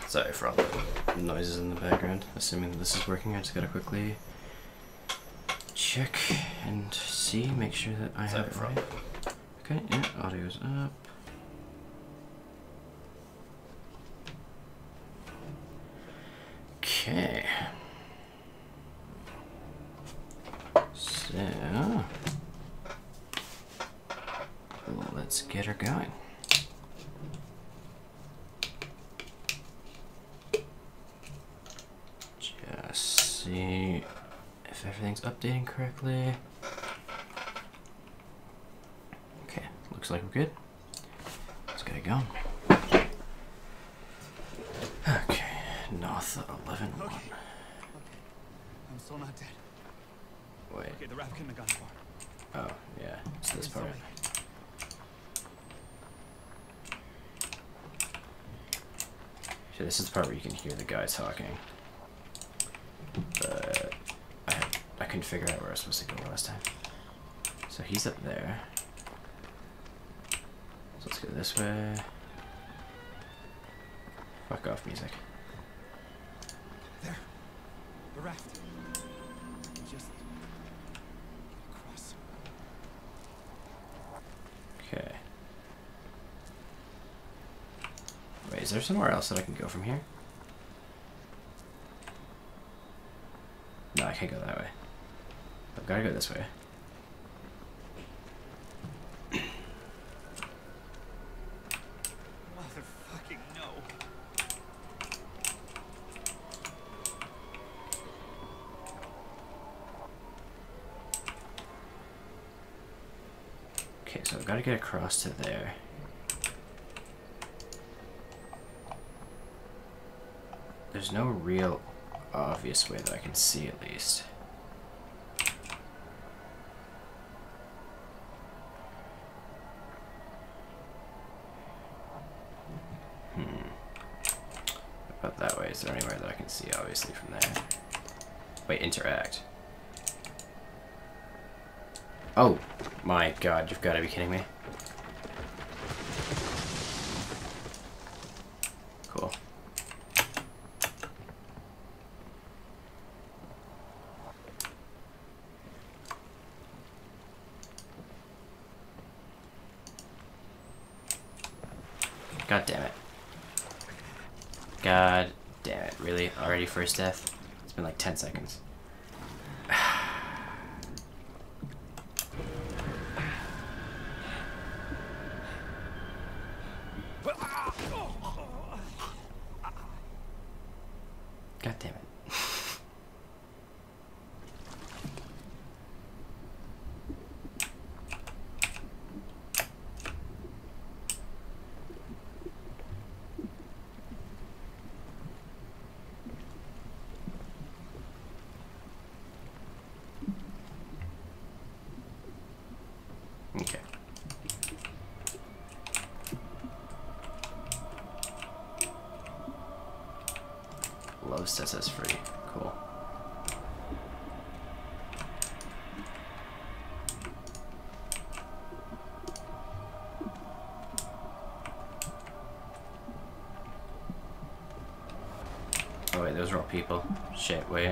Sorry for all the noises in the background. Assuming that this is working, I just gotta quickly check and see, make sure that I have it right. Okay, yeah, audio's up. Okay. So, let's get her going. Just see if everything's updating correctly. Okay, looks like we're good. Let's get it going. Okay, North 11-1. Okay. I'm still not dead. Wait. Okay, the raft couldn't have gone far. Oh, yeah, it's this part. So this is the part where you can hear the guy talking. But I couldn't figure out where I was supposed to go last time. So he's up there. So let's go this way. Fuck off, music. There. The raft. Just cross. Okay. Wait, is there somewhere else that I can go from here? No, I can't go that way. I've got to go this way. Motherfucking no. Okay, so I've got to get across to there. There's no real obvious way that I can see, at least. About that way. Is there anywhere that I can see, obviously, from there? Wait, interact. Oh my god, you've got to be kidding me. Cool. God damn it. God damn it. Really? Already first death? It's been like 10 seconds. God damn it. Okay. Low sets us free. Cool. Oh wait, those are all people. Shit, wait.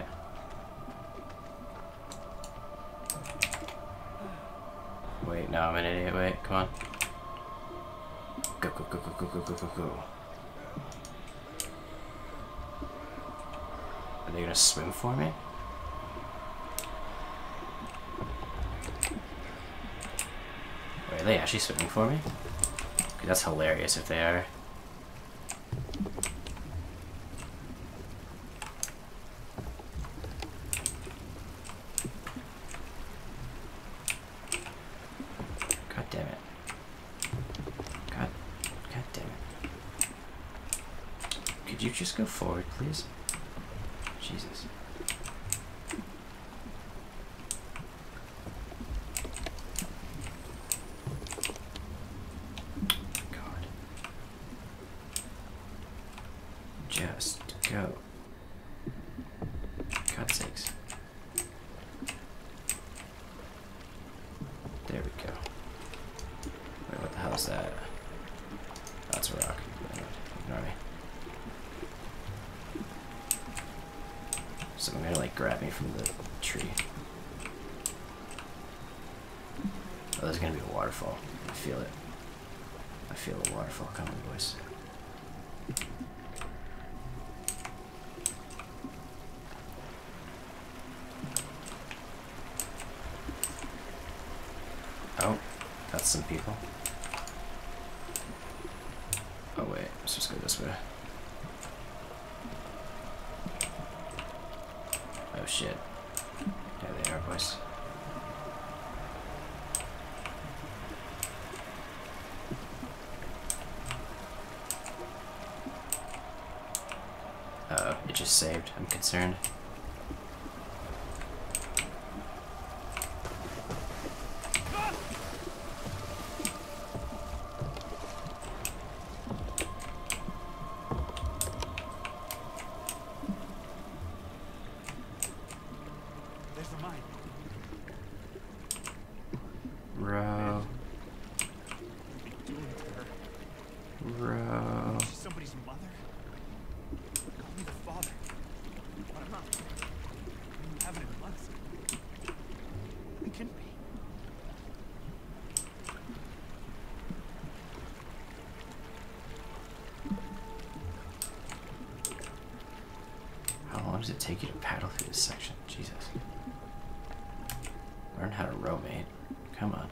Wait, no, I'm an idiot. Wait, come on. Go, go, go, go, go, go, go, go, go. Are they gonna swim for me? Wait, are they actually swimming for me? Okay, that's hilarious if they are. God damn it. God damn it. Could you just go forward, please? Jesus. God. Just go. God's sakes. There we go. Wait, what the hell is that? That's a rock. Ignore me. grab me from the tree. Oh, there's gonna be a waterfall. I feel it. I feel a waterfall coming, boys. Oh, that's some people. Oh wait, let's just go this way. Oh shit. There they are, boys. It just saved. I'm concerned. There's the mine. Bro. What are we doing to her? Bro. She's somebody's mother? Call me the father. But I'm not. I haven't in months. I couldn't be. How long does it take you to paddle through this section? Jesus. Learn how to row, mate. Come on.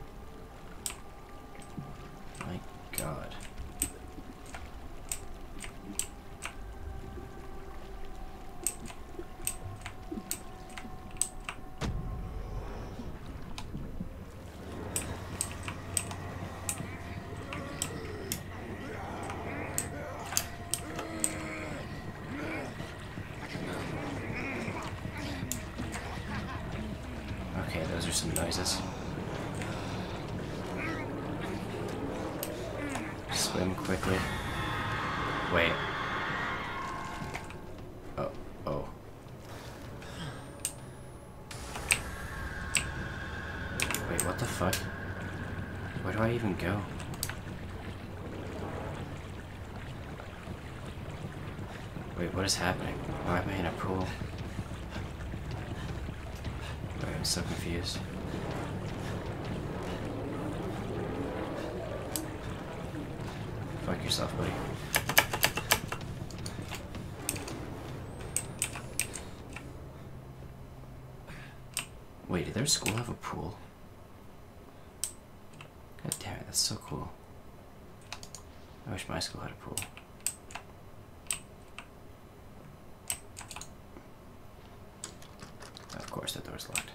My God. Okay, those are some noises. Swim quickly. Wait. Oh, oh. Wait, what the fuck? Where do I even go? Wait, what is happening? Why am I in a pool? Wait, I'm so confused. Fuck yourself, buddy. Wait, did their school have a pool? God damn it, that's so cool. I wish my school had a pool. Of course, that door's locked.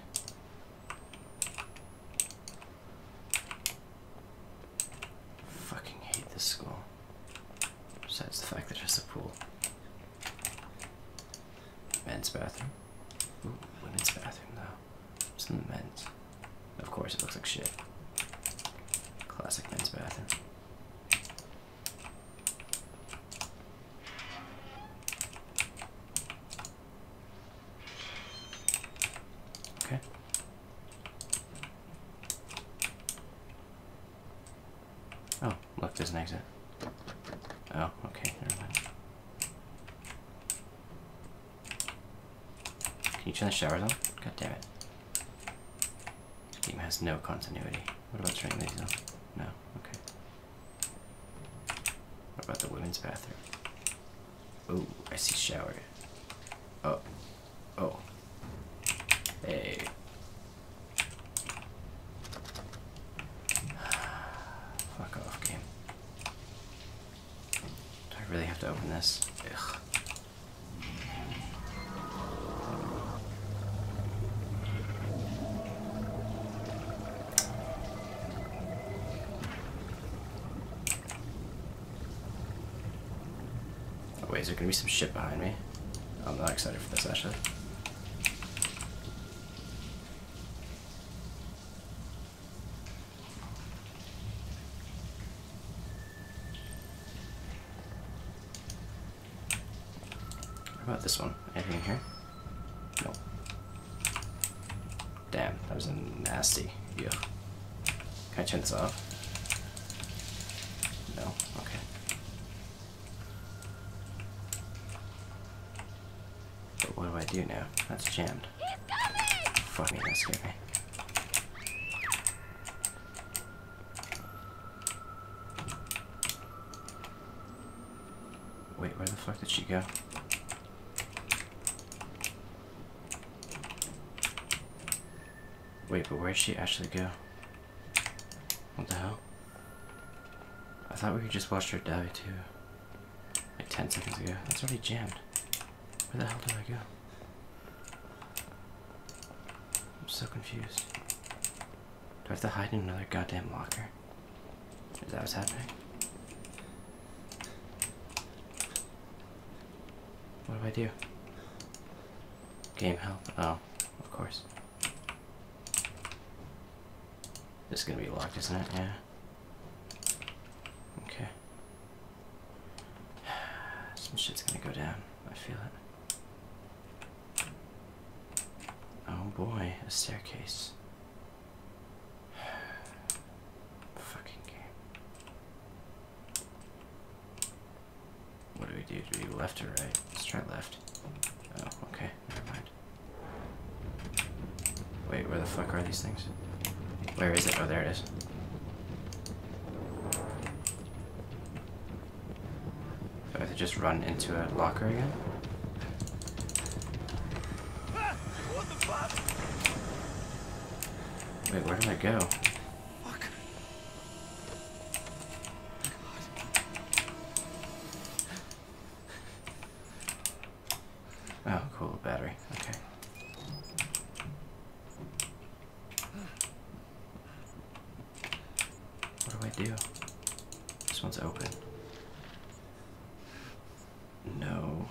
Fucking hate this school. Besides the fact that it's a pool. Men's bathroom. Ooh, women's bathroom though. What's in the men's? Of course, it looks like shit. Classic men's bathroom. Okay. Oh, look, there's an exit. Oh, okay, never mind. Can you turn the showers on? God damn it. This game has no continuity. What about turning these on? No, okay. What about the women's bathroom? Oh, I see shower. Oh. Oh. Hey. Fuck off, game. Do I really have to open this? Ugh. Oh, wait, is there gonna be some shit behind me? I'm not excited for this, actually. What about this one? Anything in here? Nope. Damn, that was a nasty. Yuck. Can I turn this off? No? Okay. But what do I with you now? That's jammed. Fuck me, that scared me. Wait, where the fuck did she go? Wait, but where'd she actually go? What the hell? I thought we just watched her die too. Like 10 seconds ago. That's already jammed. Where the hell did I go? I'm so confused. Do I have to hide in another goddamn locker? Is that what's happening? What do I do? Game help. Oh, of course. This is gonna be locked, isn't it? Yeah. Okay. Some shit's gonna go down. I feel it. Oh boy, a staircase. Fucking game. What do we do? Do we go left or right? Let's try left. Oh, okay. Never mind. Wait, where the fuck are these things? Where is it? Oh, there it is. Do I have to just run into a locker again? What the fuck? Wait, where did I go? Fuck. Oh, cool, battery. Okay. What do I do? This one's open. No.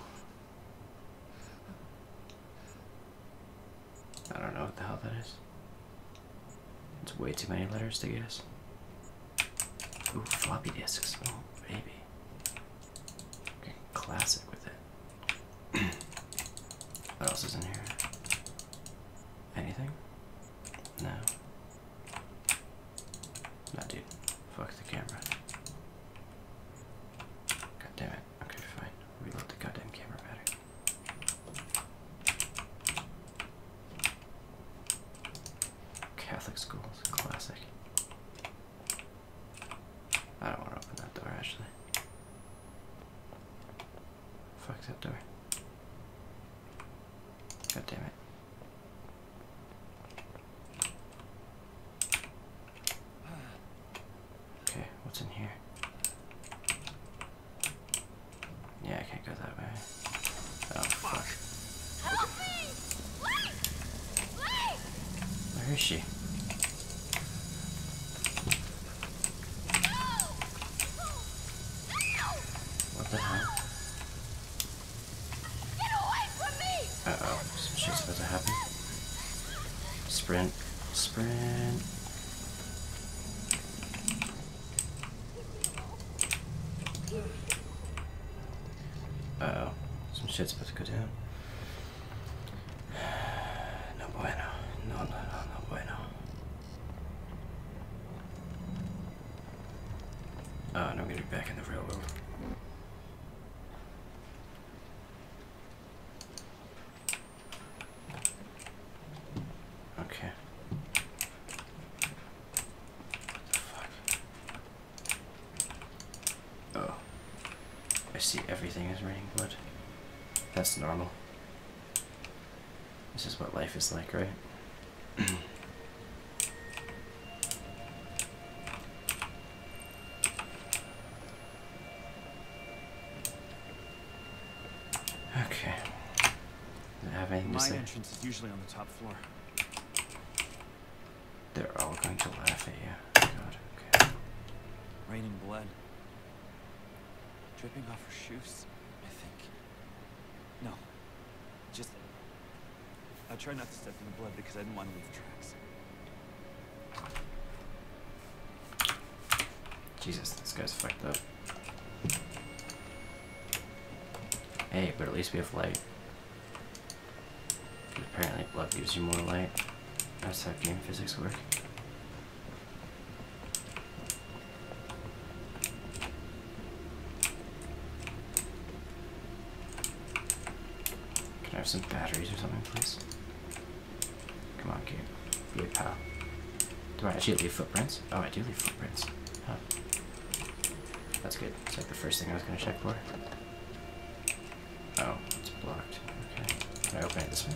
I don't know what the hell that is. It's way too many letters to guess. Ooh, floppy disks. Oh, baby. Okay, classic with it. What else is in here? Anything? No. No, dude. Fuck the camera. God damn it. Okay, fine. Reload the goddamn camera battery. Catholic schools, classic. I don't want to open that door, actually. Fuck that door. God damn it. Okay, what's in here? Yeah, I can't go that way. Oh, fuck. Help me! Please! Please! Where is she? What the hell? Get away from me! Uh-oh, some shit's about to happen. Sprint. Sprint. Uh-oh, some shit's about to go down. No bueno. No bueno. Oh, and I'm gonna be back in the real world. Okay. What the fuck? Oh. I see everything is raining blood. That's normal. This is what life is like, right? Okay. Do I have anything to My say? entrance is usually on the top floor. They're all going to laugh at you. Oh God, okay. Raining blood. Dripping off her shoes, I think. No. Just... I tried not to step in the blood because I didn't want to leave tracks. Jesus, this guy's fucked up. Hey, but at least we have light. Apparently blood gives you more light. That's how game physics work. Can I have some batteries or something, please? Come on, game. Be a pal. Do I actually leave footprints? Oh, I do leave footprints. Huh. That's good. It's like the first thing I was gonna check for. Oh, it's blocked. Okay. Can I open it this way?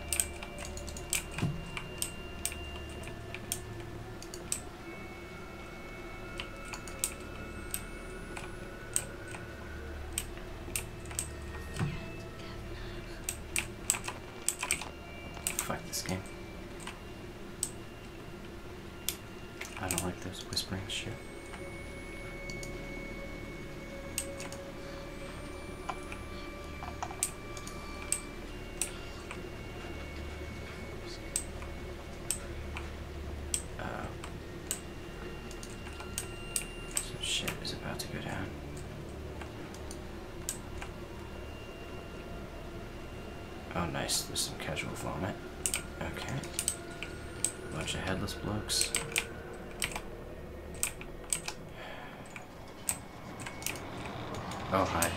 Fuck this game. I don't like those whispering shit. Some shit is about to go down. Oh, nice. There's some casual vomit. Okay. Bunch of headless blokes. Oh, hi.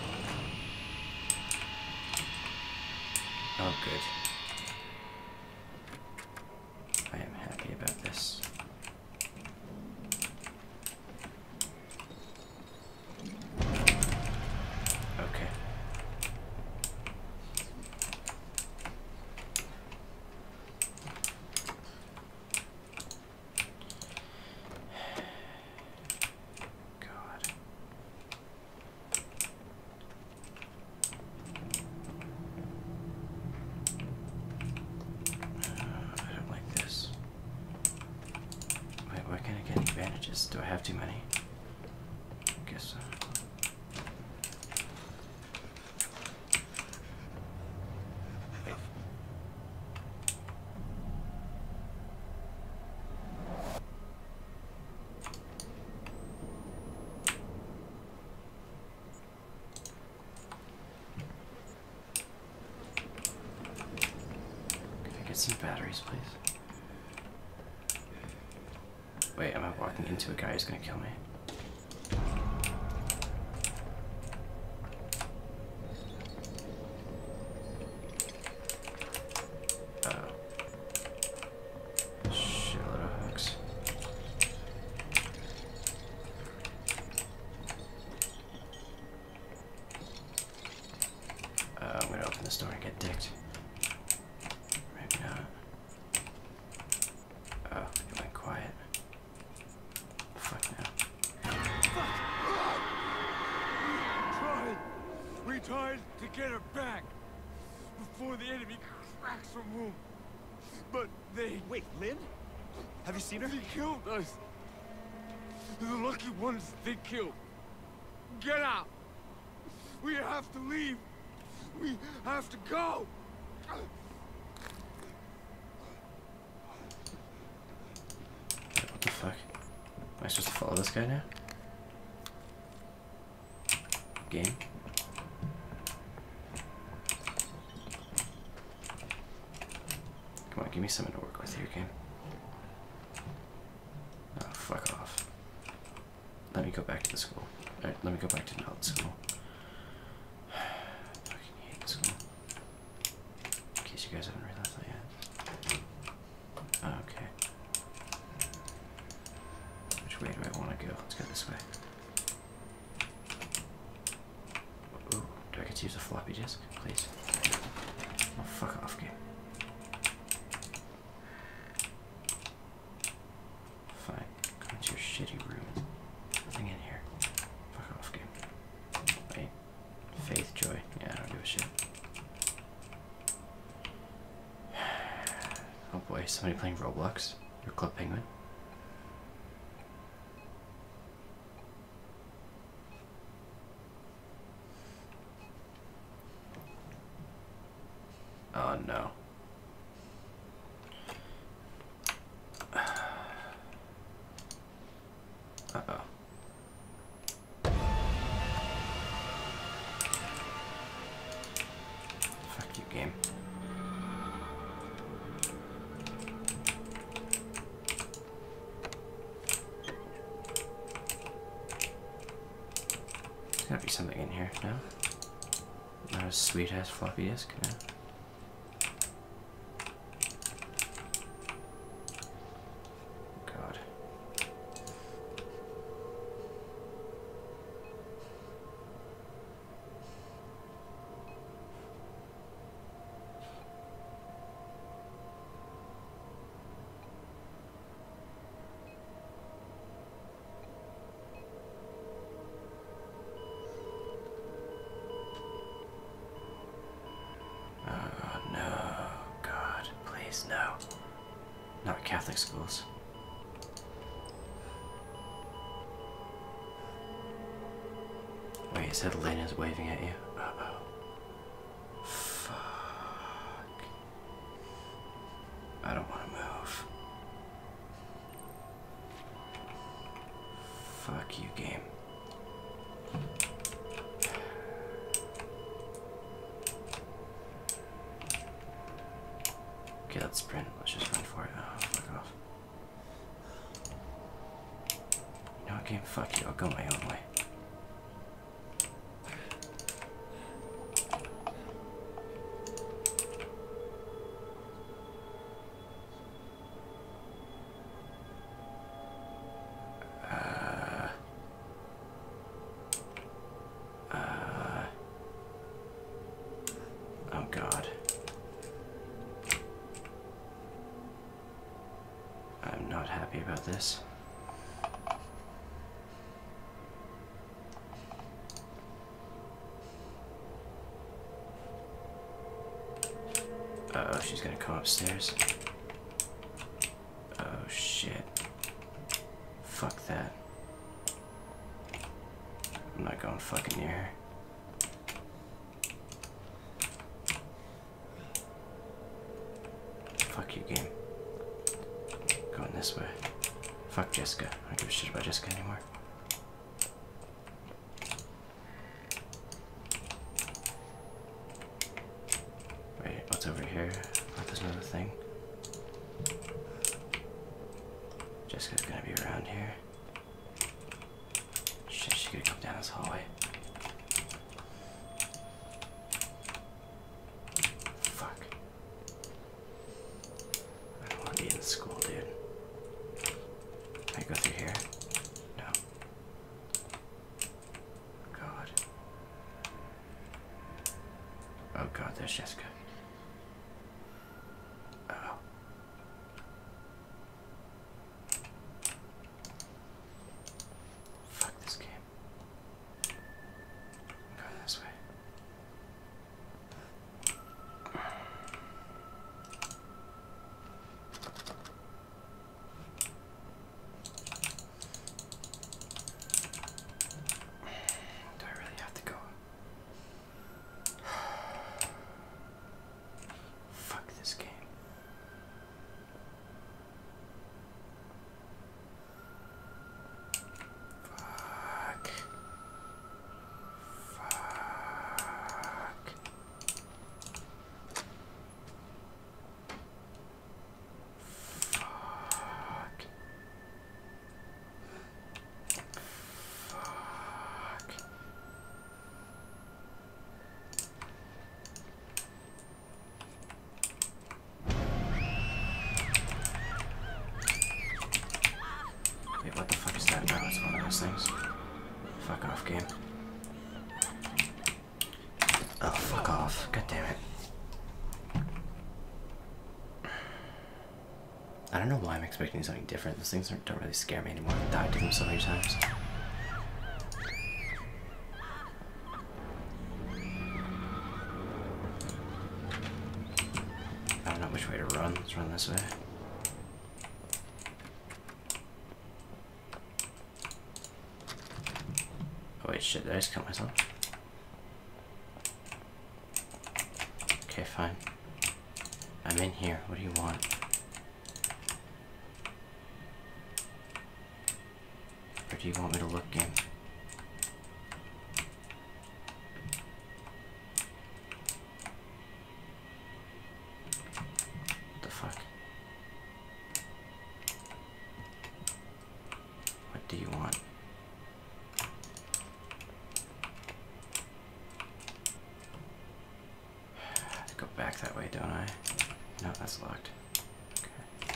Oh, good. I am happy about this. Okay. God. I don't like this. Wait, why can't I get any bandages? Do I have too many? I guess so. Wait. Can I get some batteries, please? Wait, am I walking into a guy who's gonna kill me? Oh. Shitload of hooks. I'm gonna open this door and get dicked. Maybe not. Oh, it went quiet. Fuck now. We tried to get her back before the enemy cracks her womb. But they... Wait, Lynn? Have you seen her? They killed us. The lucky ones they killed. Get out. We have to leave. We have to go. What the fuck? Am I supposed to follow this guy now? Game? Come on, give me something to work with here, game. Oh, fuck off. Let me go back to the school. Alright, let me go back to Neld school. Fucking hate school. In case you guys haven't realized that yet. Okay. Which way do I want to go? Let's go this way. Ooh, do I get to use a floppy disk, please? Oh, fuck off, game. Fine. Come into your shitty room. Nothing in here. Fuck off, game. Wait. Faith, joy. Yeah, I don't give a shit. Oh boy, somebody playing Roblox? Or Club Penguin? Oh no. Uh-oh. Fuck you, game. There's gotta be something in here, no? Not a sweet-ass floppy disk, no? schools. Wait, you said Lena's waving at you? Uh-oh. Fuck. I don't want to move. Fuck you, game. Okay, let's sprint. Let's just run for it. Oh, fuck off. You know what, game? Fuck you. I'll go my own way. Oh God. I'm not happy about this. Uh-oh, she's gonna come upstairs. Oh shit. Fuck that. I'm not going fucking near her. Fuck you, game. Going this way. Fuck Jessica. I don't give a shit about Jessica anymore. Wait, what's over here? Oh, there's another thing. Jessica's gonna be around here. Shit, she could come down this hallway. Fuck. I don't want to be in the school, dude. Can I go through here? No. God. Oh God, there's Jessica. Uh-oh. Fuck this game. I'm going this way. Do I really have to go? Fuck this game. Fuck. Fuck. Fuck. Fuck. Wait, what the fuck is that? No, it's one of those things. Fuck off, game. Oh, fuck off. God damn it. I don't know why I'm expecting something different. Those things don't really scare me anymore. I've died to them so many times. I don't know which way to run. Let's run this way. Oh wait, shit, did I just kill myself? Okay, fine. I'm in here. What do you want? Where do you want me to look, game? What the fuck? What do you want? I have to go back that way, don't I? No, that's locked. Okay.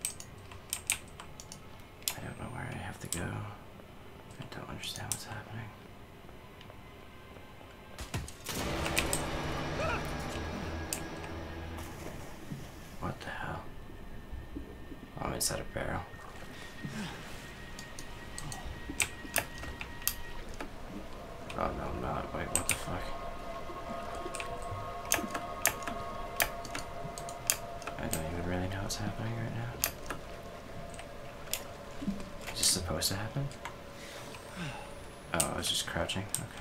I don't know where I have to go. I don't understand what's happening. What the hell? Oh, I'm inside a barrel. Oh no, I'm not. Wait, what the fuck? I don't even really know what's happening right now. happened? Oh, I was just crouching. Okay.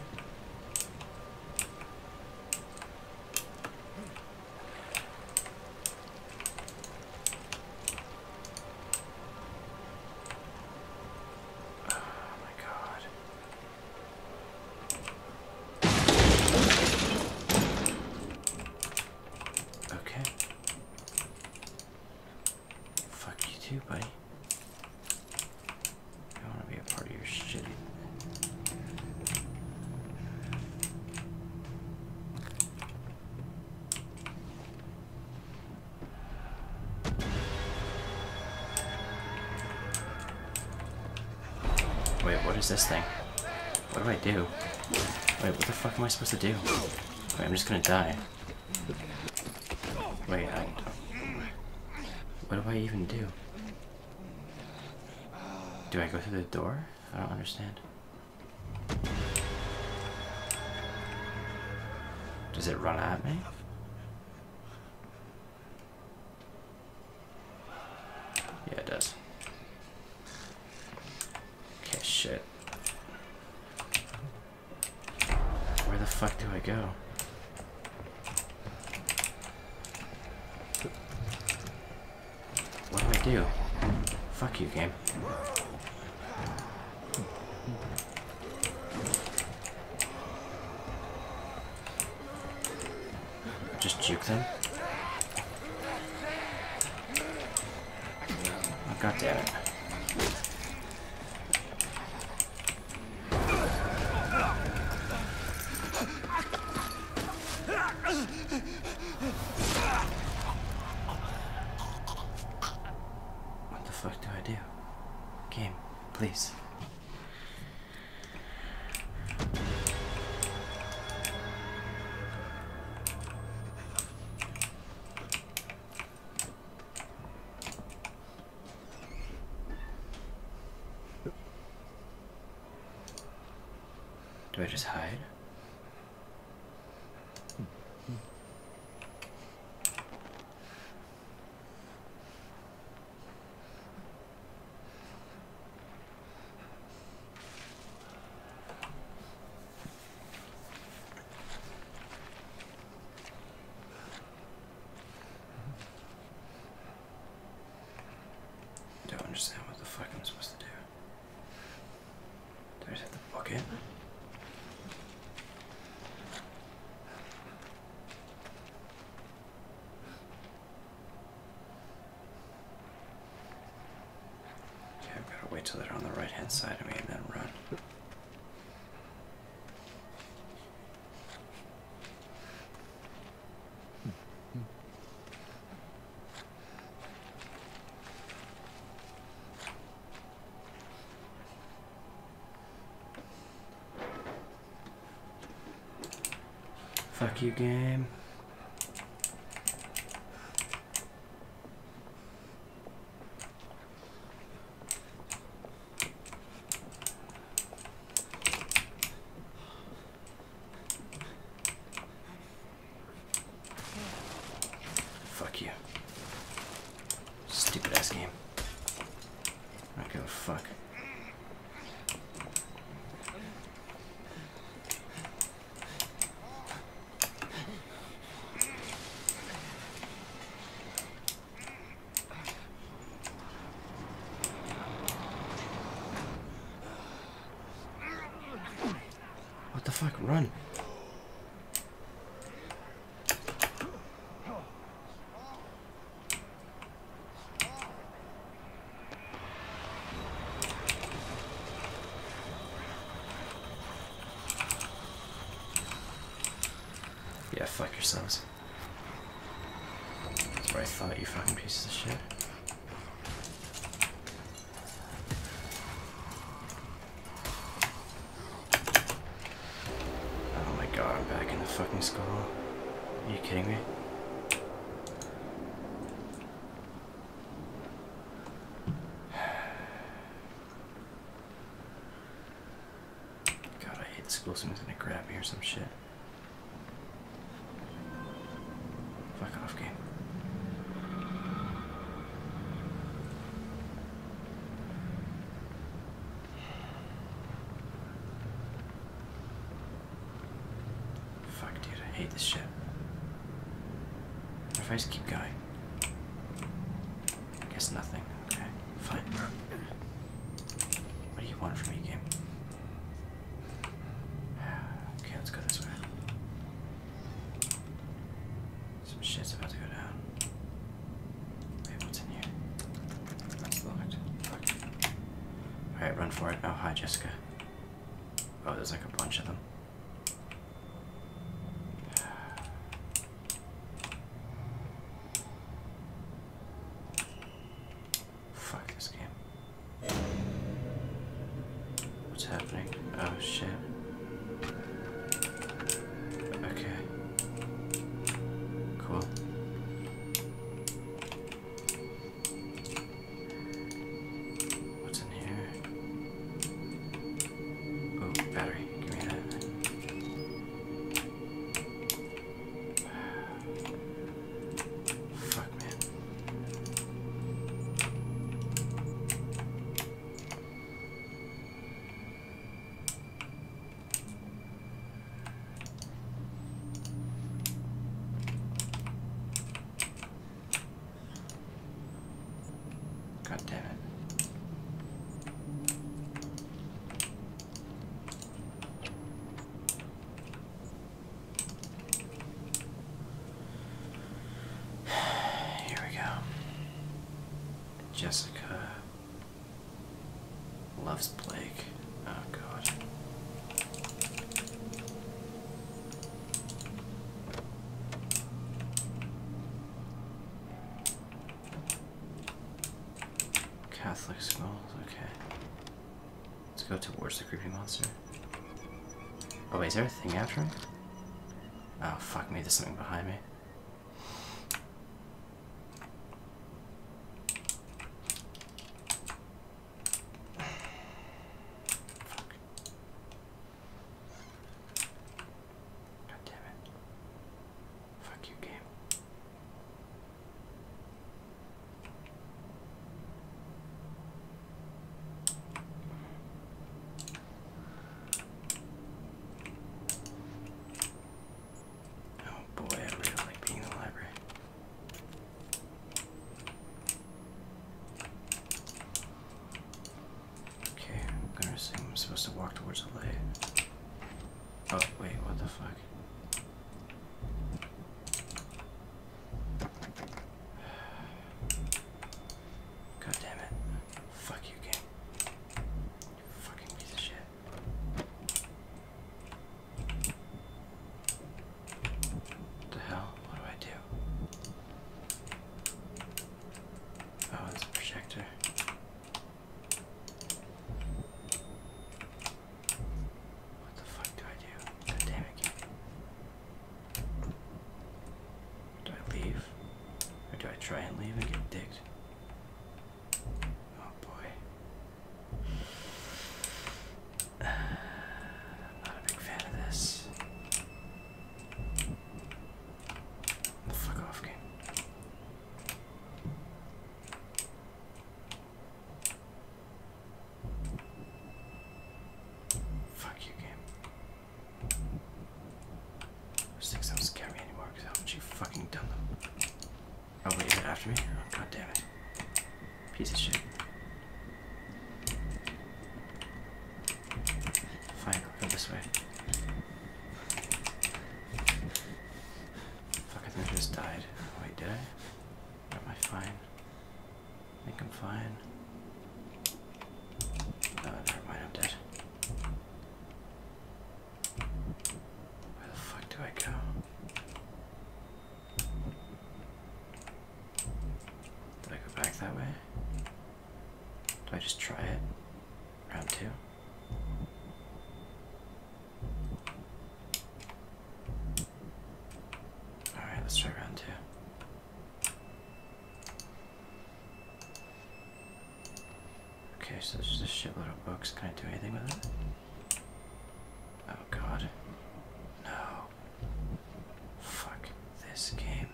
Too, buddy. I want to be a part of your shit. Wait, what is this thing? What do I do? Wait, what the fuck am I supposed to do? Wait, I'm just gonna die. Wait, what do I even do? Do I go through the door? I don't understand. Does it run at me? Yeah, it does. Okay, shit. Where the fuck do I go? What do I do? Fuck you, game. Just juke them? Oh, god damn it. What the fuck do I do? Game, please. Do I just hide? Don't understand what the fuck I'm supposed to do. Do I just have to book it? Wait till they're on the right hand side of me and then run. Fuck you, game. Fuck you. Stupid ass game. I don't give a fuck. What the fuck? Run! Yeah, fuck yourselves. That's what I thought, you fucking pieces of shit. Oh my god, I'm back in the fucking skull. Are you kidding me? God, I hate school. Someone's gonna grab me or some shit. Fuck off, game. hate this shit. What if I just keep going? I guess nothing. Okay, fine. What do you want from me, game? Okay, let's go this way. Some shit's about to go down. Wait, what's in here? That's locked. Fuck. Alright, run for it. Oh, hi, Jessica. Oh, there's like a bunch of them. Fuck this game. What's happening? Oh, shit. Okay. Cool. What's in here? Oh, battery. Give me that. Fuck, man. God damn it. Here we go. Jessica loves Blake. Oh god. Catholic schools, okay. Let's go towards the creepy monster. Oh wait, is there a thing after him? Oh fuck me, there's something behind me. Fuck. God damn it. Fuck you, game. Oh boy, I really like being in the library. Okay, I'm gonna assume I'm supposed to walk towards the light. Oh, wait, what the fuck? God damn it. Fuck you, game. You fucking piece of shit. What the hell? What do I do? Oh, it's a projector. What the fuck do I do? God damn it, game. Do I leave? Or do I try and leave and get digged? Oh boy. Not a big fan of this. Fuck off, game. Fuck you, game. Those things don't scare me anymore because how much you fucking done them. Oh wait, is it after me? Oh, god damn it. Piece of shit. Fine, I'll go this way. Fuck, I think I just died. Wait, did I? Or am I fine? I think I'm fine. Never mind, I'm dead. Where the fuck do I go? Did I go back that way? Do I just try it? Round two? Alright, let's try round two. Okay, so there's just a shitload of books. Can I do anything with it? Oh god. No. Fuck this game.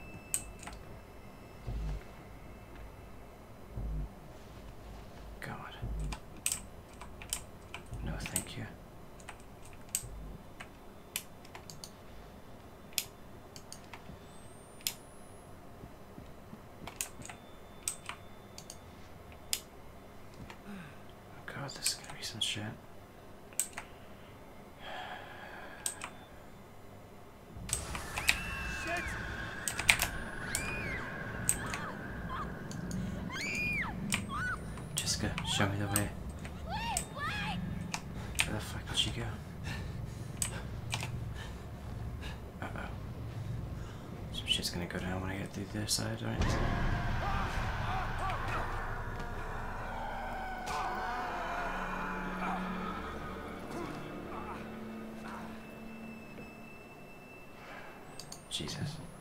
God. No, thank you. shit. Shit! Jessica, show me the way. Please, wait! Where the fuck did she go? Uh-oh. Some shit's gonna go down when I get through this side, right? Jesus.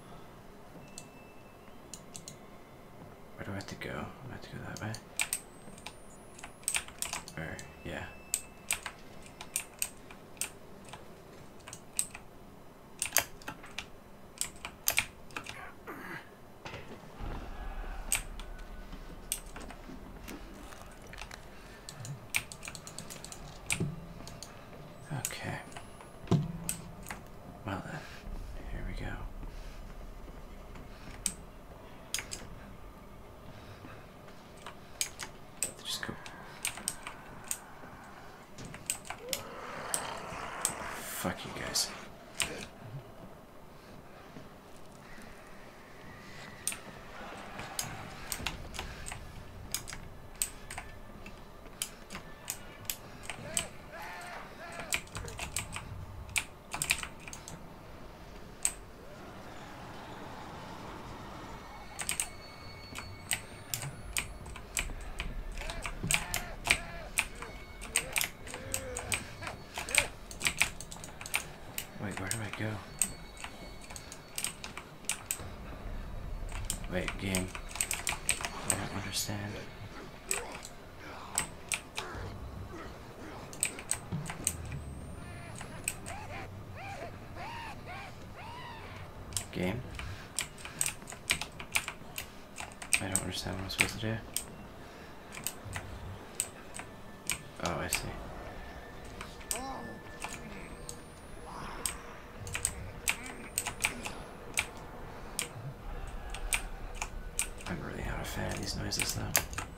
Where do I have to go? I have to go that way? Or, yeah. Okay. Well then, here we go. Just go. Fuck you guys. Wait, where do I go? Wait, game. I don't understand. Game? I don't understand what I'm supposed to do. Oh, I see. I'm really not a fan of these noises though.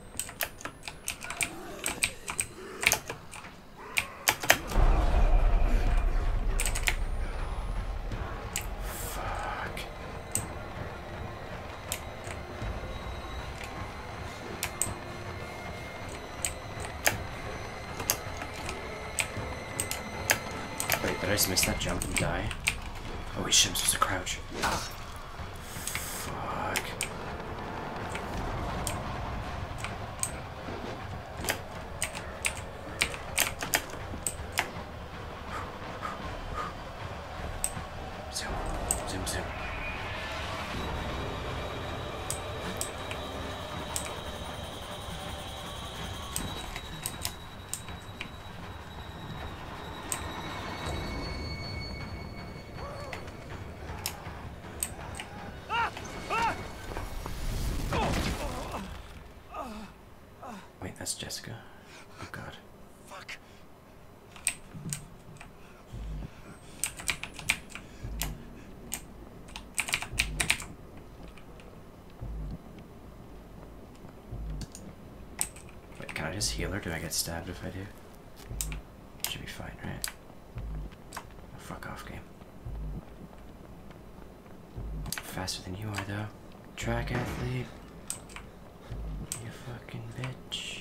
Fuck. Wait, did I just miss that jump and die? Oh wait, shit, I'm supposed to crouch. Fuck. Zoom, zoom, zoom. Wait, that's Jessica. Oh god. Fuck. Wait, can I just heal her? Do I get stabbed if I do? Should be fine, right? Oh, fuck off, game. Faster than you are, though. Track athlete. You fucking bitch.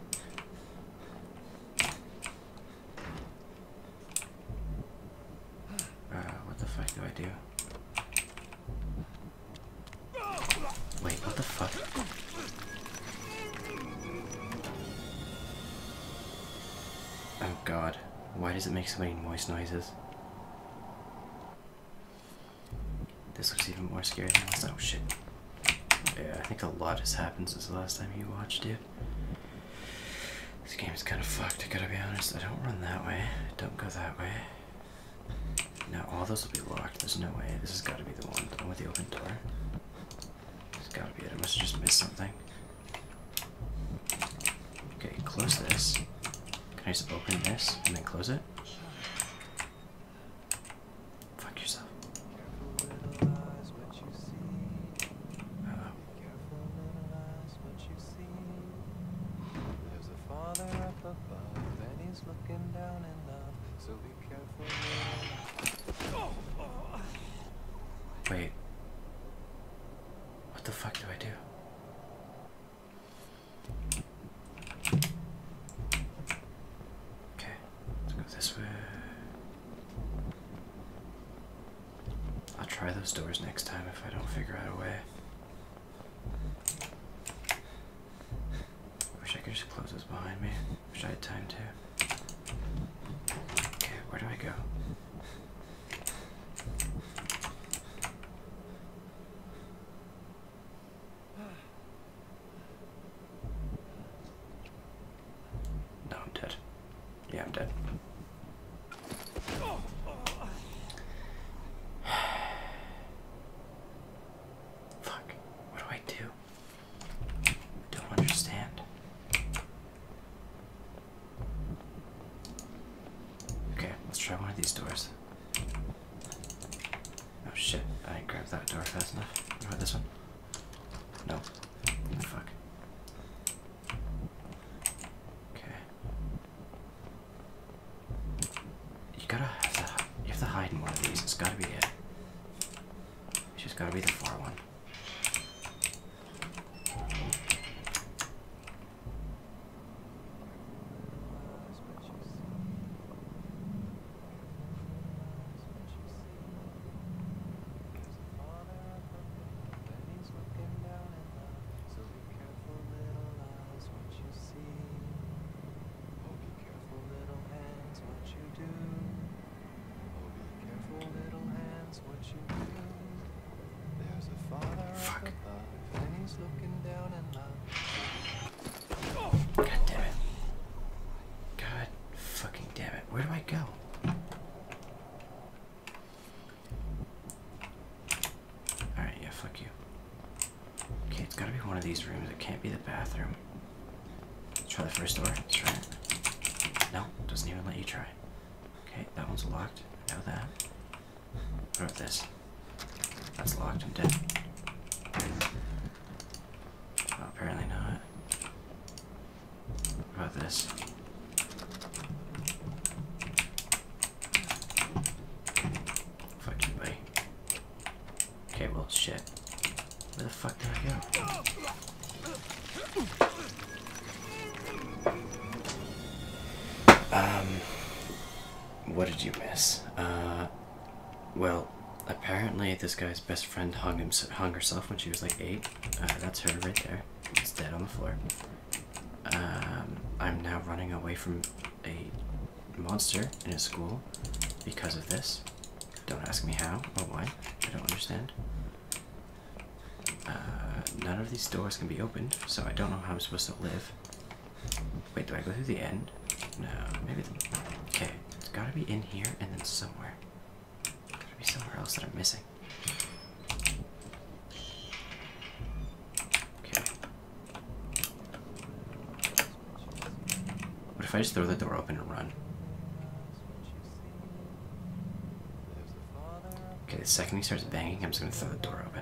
What the fuck do I do? Wait, what the fuck? Oh god. Why does it make so many moist noises? This looks even more scary than last time. Oh shit. Yeah, I think a lot has happened since the last time you watched it. This game is kind of fucked, I gotta be honest. I don't run that way. Don't go that way. No, all those will be locked. There's no way. This has got to be the one with the open door. This has got to be it. I must have just missed something. Okay, close this. Can I just open this and then close it? Fuck yourself. Uh-oh. There's a father up above, and he's my this way. I'll try those doors next time if I don't figure out a way. Wish I could just close this behind me. Wish I had time to. Okay, where do I go? No, I'm dead. Yeah, I'm dead. Fuck. What do I do? I don't understand. Okay, let's try one of these doors. Oh shit, I didn't grab that door fast enough. What about this one? No. Oh, fuck. Okay. You have to hide in one of these. It's gotta be it. It's just gotta be the far one. Fuck. God damn it. God fucking damn it. Where do I go? Alright, yeah, fuck you. Okay, it's gotta be one of these rooms. It can't be the bathroom. Let's try the first door. Let's try it. No, it doesn't even let you try. Okay, that one's locked. I know that. What about this? That's locked. I'm dead. Oh, apparently not. What about this? Fuck you, buddy. Okay, well, shit. Where the fuck did I go? What did you miss? Well, apparently this guy's best friend hung herself when she was like 8. That's her right there. It's dead on the floor. I'm now running away from a monster in a school because of this. Don't ask me how or why. I don't understand. None of these doors can be opened, so I don't know how I'm supposed to live. Wait, do I go through the end? No, maybe okay, it's gotta be in here and then somewhere. Gotta be somewhere else that I'm missing. Okay. What if I just throw the door open and run? Okay, the second he starts banging, I'm just gonna throw the door open.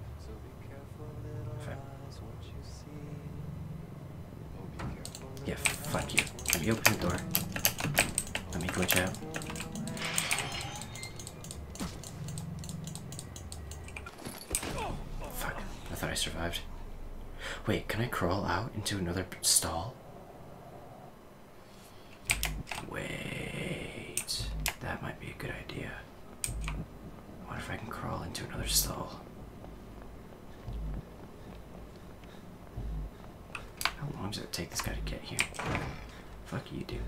Yeah, fuck you. Let me open the door. Let me glitch out. Fuck. I thought I survived. Wait, can I crawl out into another stall? Wait. That might be a good idea. What if I can crawl into another stall? How long does it take this guy to get here? Fuck you, dude.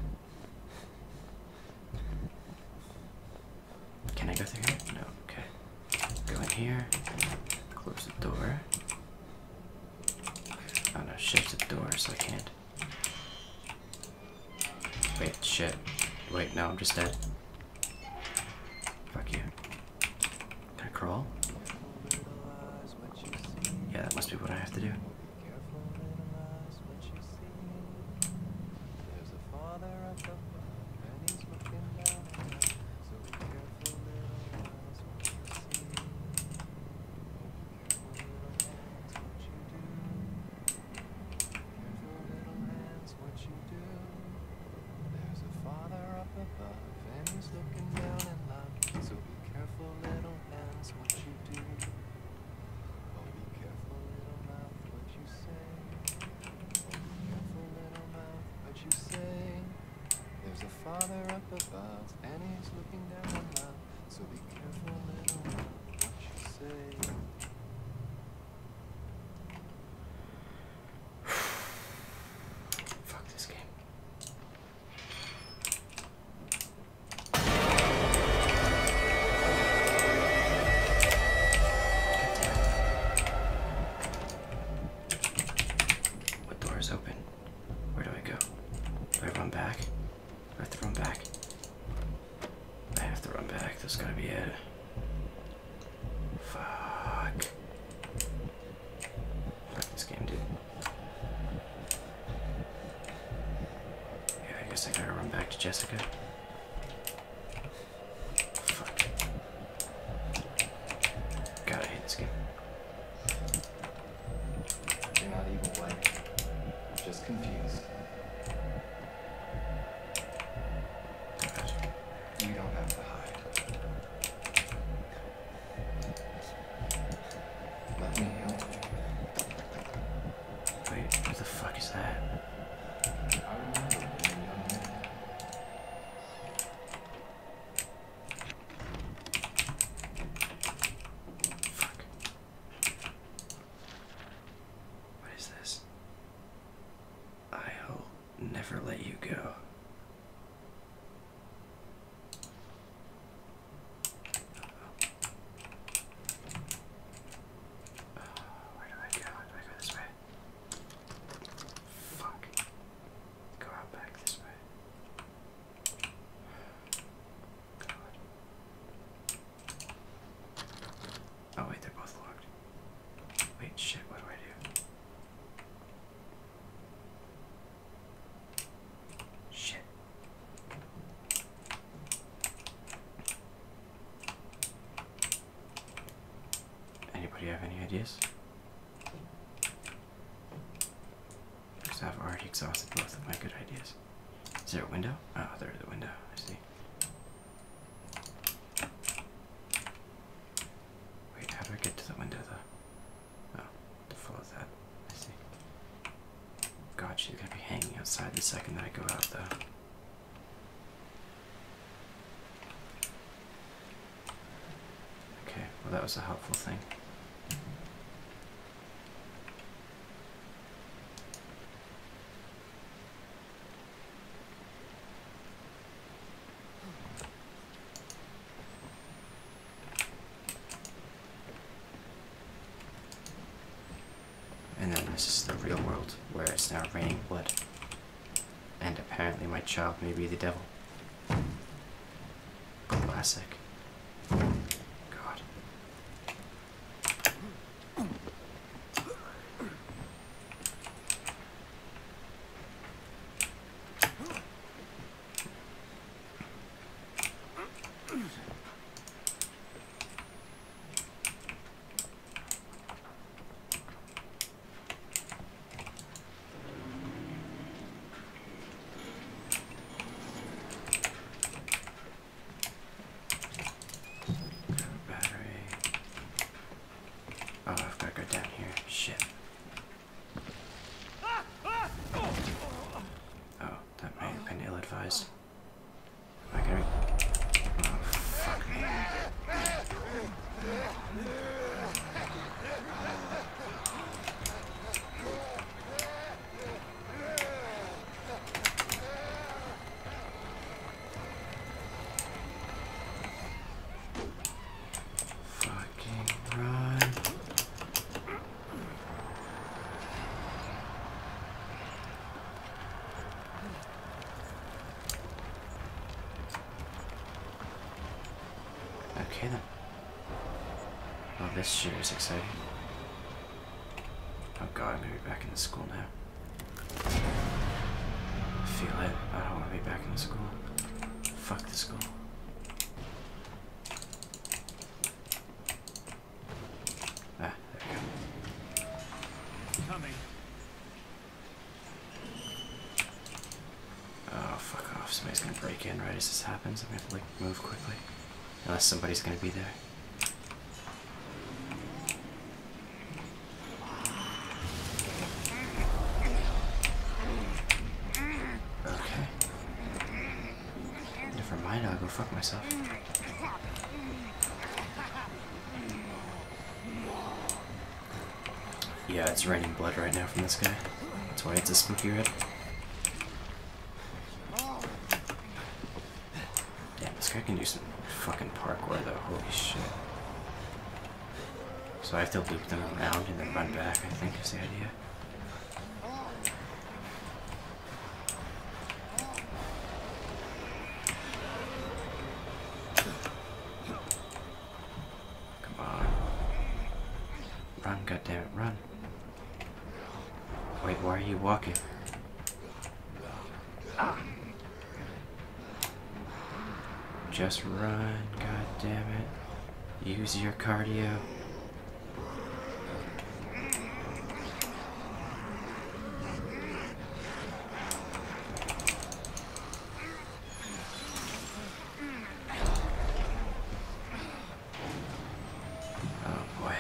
Can I go through here? No, okay. Go in here. Close the door. Oh no, shut the door so I can't. Wait, shit. Wait, no, I'm just dead. Fuck you. Can I crawl? Yeah, that must be what I have to do. Father up above, and he's looking down on love. So be careful, little one, what you say. Fuck this game. What door is open? Where do I go? Do I run back? Do I have to run back? I have to run back. That's gotta be it. Fuck. Fuck this game, dude. Yeah, I guess I gotta run back to Jessica. Fuck. God, I hate this game. You're not evil, Blake. You're just confused. God. You don't have to hide. Let me help you. Wait, who the fuck is that? I remember being a young man. Fuck. What is this? I'll never let you go. Where do I go? Do I go this way? Fuck. Go out back this way. God. Oh wait, they're both locked. Wait, shit, what do I do? Shit. Anybody have any ideas? Because I've already exhausted both of my good ideas. Is there a window? Oh, there's a window. I see. Wait, how do I get to the window though? Oh, to follow that. I see. God, she's gonna be hanging outside the second that I go out though. Okay, well that was a helpful thing. And then this is the real world, where it's now raining blood. And apparently my child may be the devil. Classic. God. Battery. Oh, I've got to go down here. Shit. Oh, that may have been ill-advised. Am I gonna... Oh, fuck me. Fucking run. Okay then. Well, this sure is exciting. Oh god, I'm gonna be back in the school now. I feel it. I don't want to be back in the school. Fuck the school. Ah, there we go. Coming. Oh, fuck off. Somebody's gonna break in right as this happens. I'm gonna have to, like, move quickly. Unless somebody's gonna be there. Okay. mind, I'll go fuck myself. Yeah, it's raining blood right now from this guy. That's why it's a spooky red. Damn, this guy can do some fucking parkour though, holy shit. So I have to loop them around and then run back, I think is the idea. Come on. Run, goddammit, run. Wait, why are you walking? Just run, goddammit. Use your cardio. Oh boy.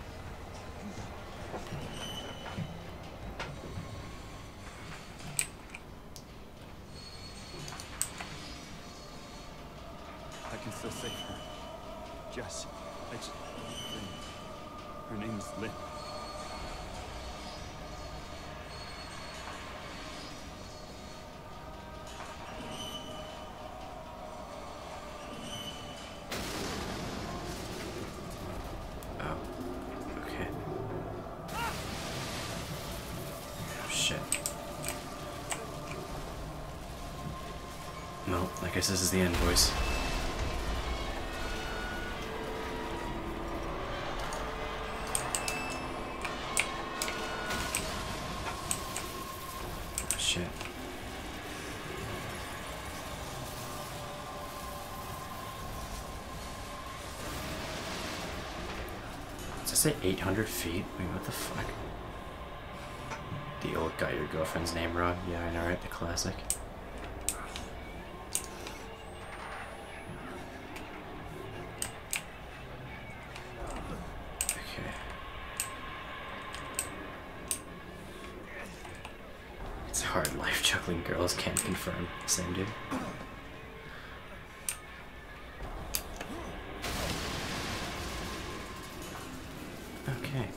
I can still save her. Jess. Her name's Lynn. Oh. Okay. Shit. Well, I guess this is the end, boys. Shit. Does it say 800 feet? Wait, what the fuck? The old got your girlfriend's name wrong? Yeah, I know, right? The classic. Okay. It's hard life juggling girls can't confirm. Same dude. Okay.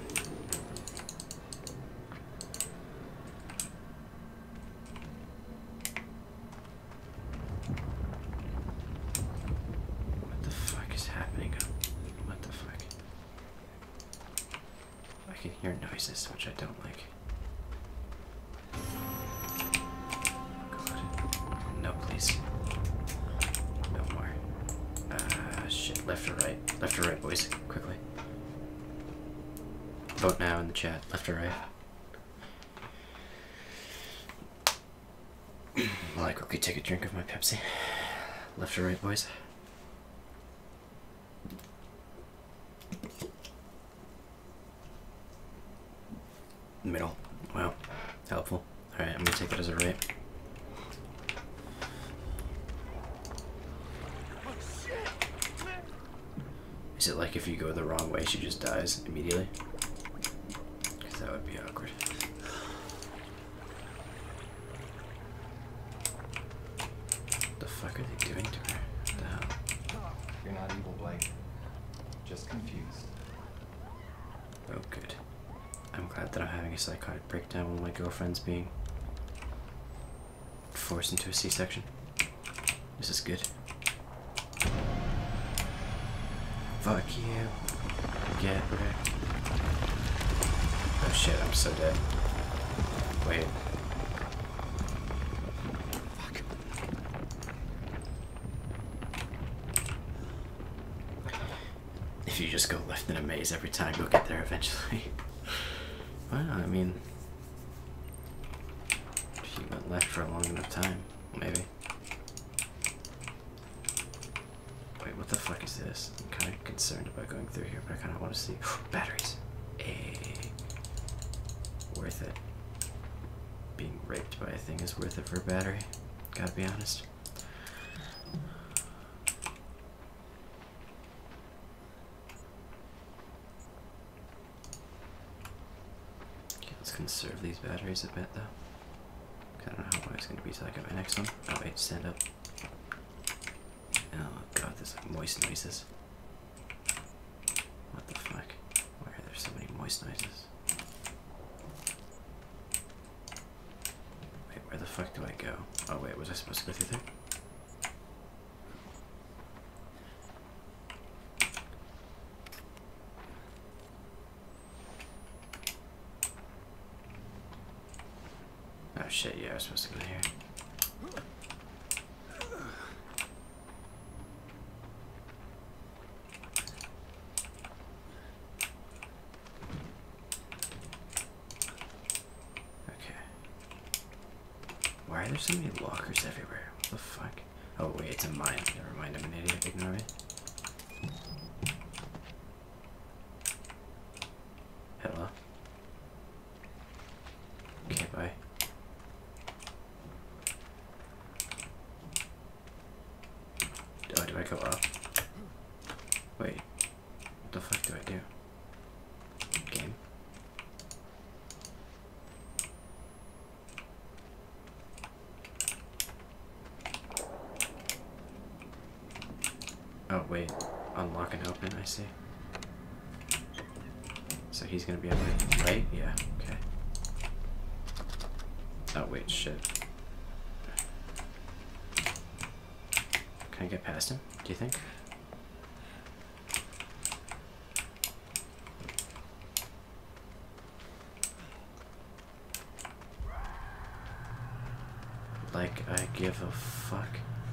What the fuck is happening? What the fuck? I can hear noises, which I don't like. God. No, please. No more. Shit. Left or right? Left or right, boys? Quickly. Vote now in the chat. Left or right? While I quickly take a drink of my Pepsi. Left or right, boys? Middle. Wow. Helpful. Alright, I'm gonna take it as a right. Is it like if you go the wrong way, she just dies immediately? Because that would be awkward. What the fuck are they doing to her? What the hell? You're not evil, Blake. Just confused. Oh, good. I'm glad that I'm having a psychotic breakdown when my girlfriend's being forced into a C-section. This is good. Fuck you. Get wrecked. Oh shit, I'm so dead. Wait. Fuck. If you just go left in a maze every time, you'll get there eventually. Well, I mean, if you went left for a long enough time, maybe. Wait, what the fuck is this? I'm kind of concerned about going through here, but I kind of want to see. Batteries. Worth it. Being raped by a thing is worth it for a battery. Gotta be honest. Okay, let's conserve these batteries a bit, though. I don't know how long it's going to be till I get my next one. Oh wait, stand up. Oh god, there's like moist noises. What the fuck? Why are there so many moist noises? Wait, where the fuck do I go? Oh wait, was I supposed to go through there? Oh shit, yeah, I was supposed to go here. Okay. Why are there so many lockers everywhere? What the fuck? Oh wait, it's a mine. Never mind, I'm an idiot. Ignore me. Hello. Okay, bye. Oh, do I go up? Wait. What the fuck do I do? Game? Oh, wait. Unlock and open, I see. So he's gonna be able to, right? Yeah, okay. Oh, wait, shit. Can I get past him, do you think? Like, I give a fuck.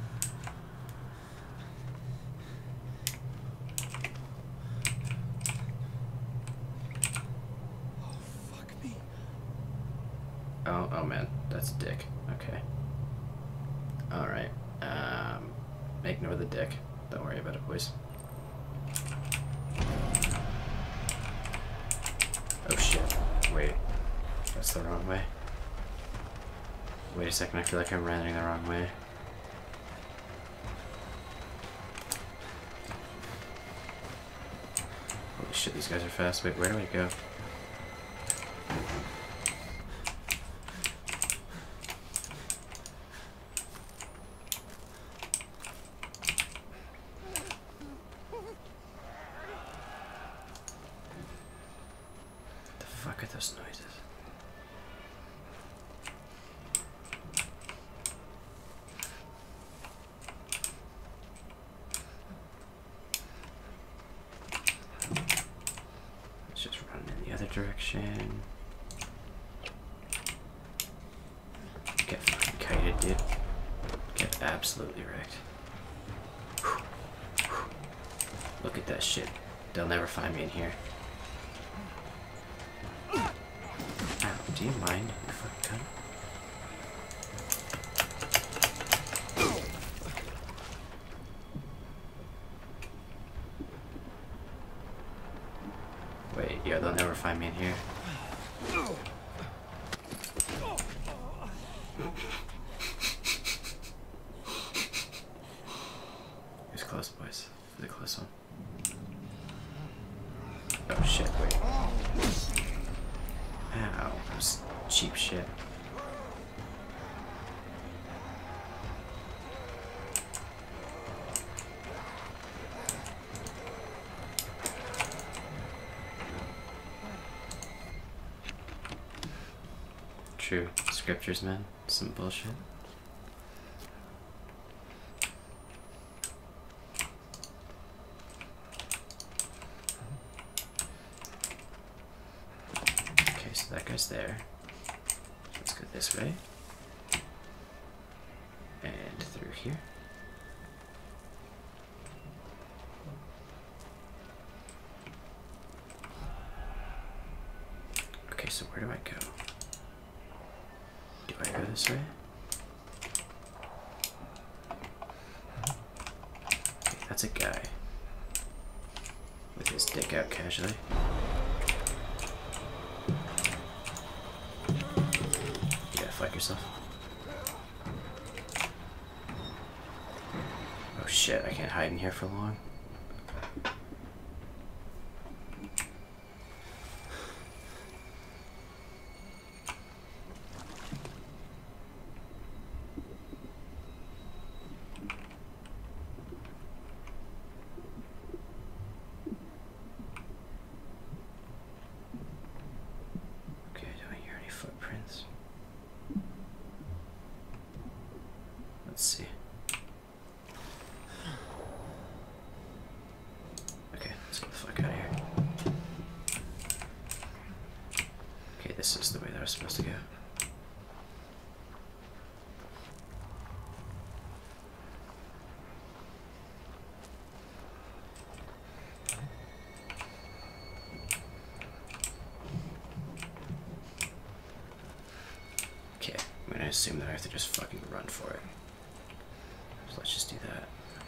Oh, fuck me. Oh man, that's a dick. Okay. Alright. Ignore the dick. Don't worry about it, boys. Oh shit. Wait. That's the wrong way. Wait a second, I feel like I'm running the wrong way. Holy shit, these guys are fast. Wait, where do I go? The fuck are those noises? Let's just run in the other direction. Get fucking kited, dude. Get absolutely wrecked. Look at that shit. They'll never find me in here. Ow, do you mind, you fucking cunt? Wait, yeah, they'll never find me in here. Who's close, boys? For the close one. Oh shit, wait. Ow, that was cheap shit. True. Scriptures, man. Some bullshit. Okay, so that guy's there. Let's go this way. And through here. Okay, so where do I go? Do I go this way? Okay, that's a guy. With his dick out casually. You gotta fuck yourself. Oh shit, I can't hide in here for long. was supposed to go. Okay, I'm gonna assume that I have to just fucking run for it. So let's just do that.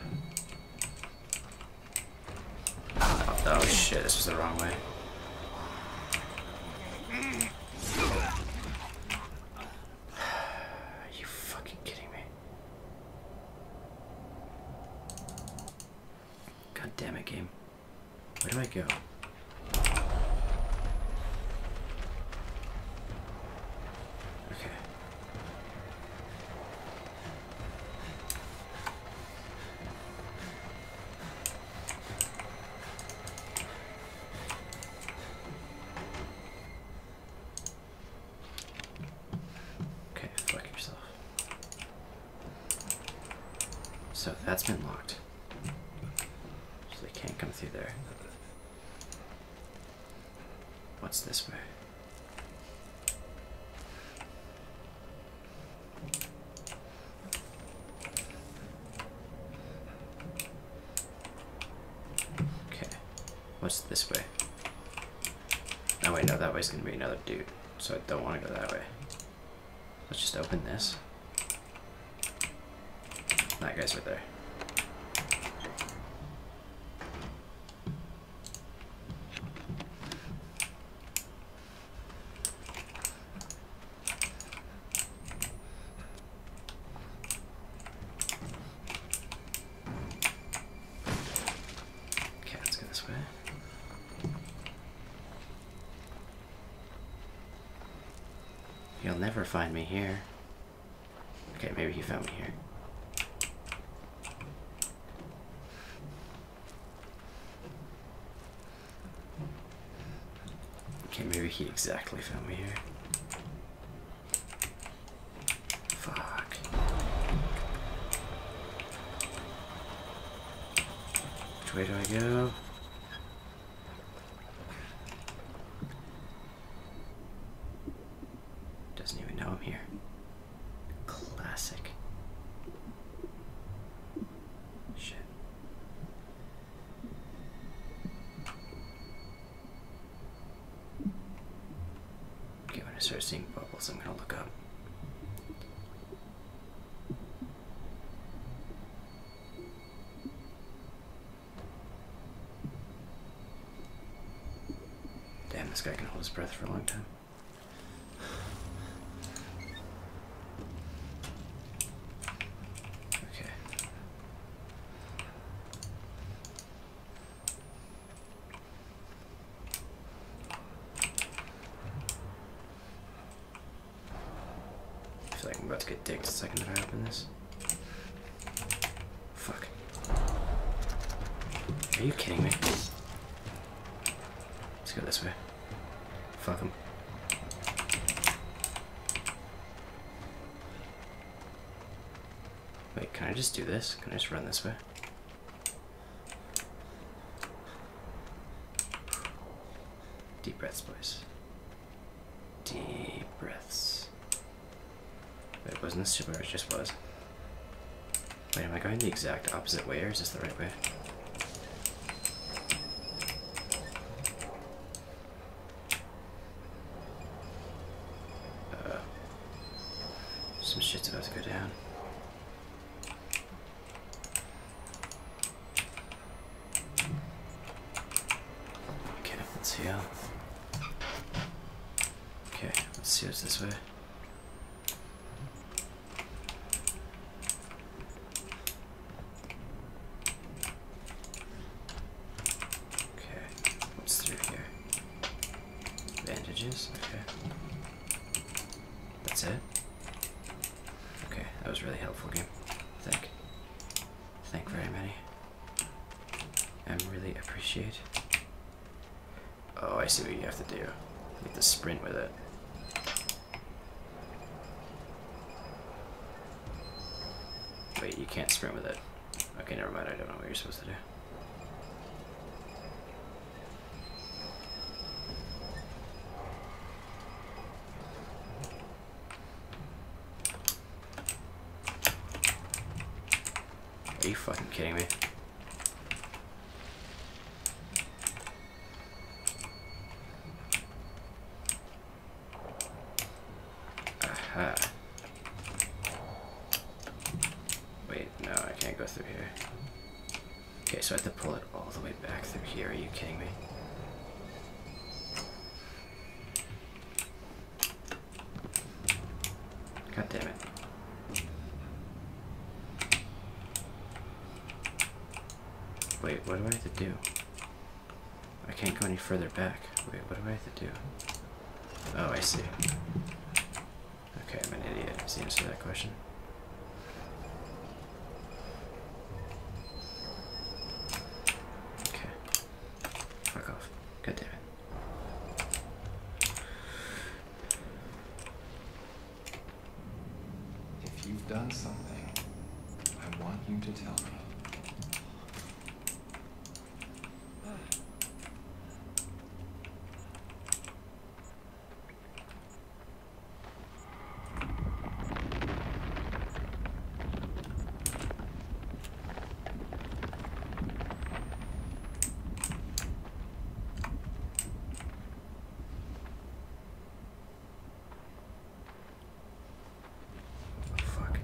Oh shit, this was the wrong way. Are you fucking kidding me? God damn it, game. Where do I go? Okay. Okay, fuck yourself. So that's been locked. So they can't come through there. What's this way? Okay. What's this way? Oh wait, no, that way's gonna be another dude. So I don't want to go that way. Let's just open this. That guy's right there. Okay, let's go this way. You'll never find me here. Okay, maybe he found me here. Okay, maybe he exactly found me here. Fuck. Which way do I go? Doesn't even know I'm here. Classic. Shit. Okay, when I start seeing bubbles, I'm gonna look up. Damn, this guy can hold his breath for a long time. Okay. I feel like I'm about to get dicked the second that I open this. Fuck. Are you kidding me? Let's go this way. Fuck him. Wait, can I just do this? Can I just run this way? Deep breaths, boys. Deep breaths. Wait, wasn't this where it just was? Wait, am I going the exact opposite way, or is this the right way? Some shit's about to go down. Okay, let's heal. Okay, let's see what's this way. Okay, what's through here? Bandages, okay. That's it? Okay, that was really helpful, game. Thank very many. I really appreciate. Oh, I see what you have to do. You have to sprint with it. Wait, you can't sprint with it. Okay, never mind, I don't know what you're supposed to do. kidding me? Aha. Wait, no, I can't go through here. Okay, so I have to pull it all the way back through here. Are you kidding me? God damn it. Wait, what do I have to do? I can't go any further back. Wait, what do I have to do? Oh, I see. Okay, I'm an idiot. Is the answer to that question? Okay. Fuck off. God damn it. If you've done something, I want you to tell me. Fuck.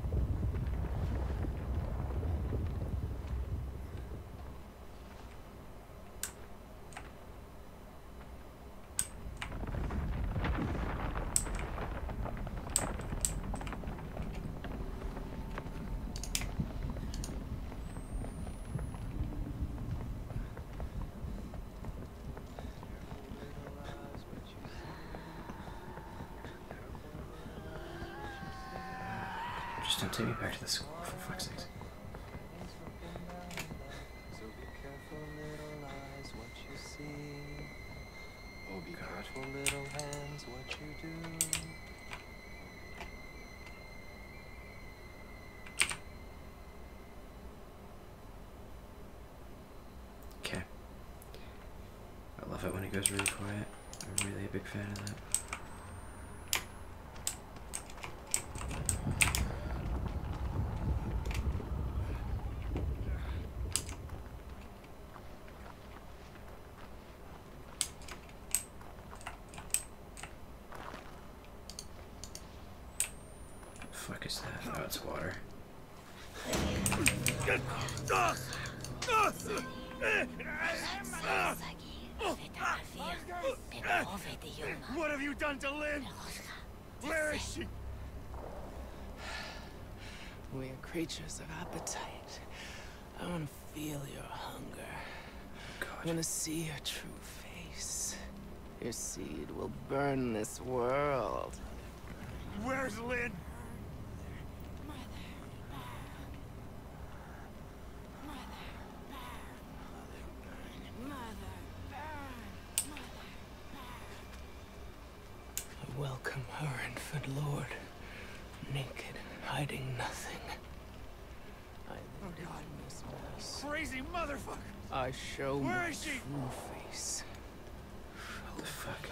Just don't take me back to the school, for fuck's sake. So be careful, little eyes, what you see. Oh, be careful, little hands, what you do. Okay. I love it when it goes really quiet. I'm really a big fan of that. Fuck is that? Oh, it's water. What have you done to Lynn? Where is she? We are creatures of appetite. I want to feel your hunger. I want to see your true face. Your seed will burn this world. Where's Lynn? I welcome her, infant lord. Naked, hiding nothing. I live in this mess. Crazy motherfucker! I show Where my is she? true face. What the fuck?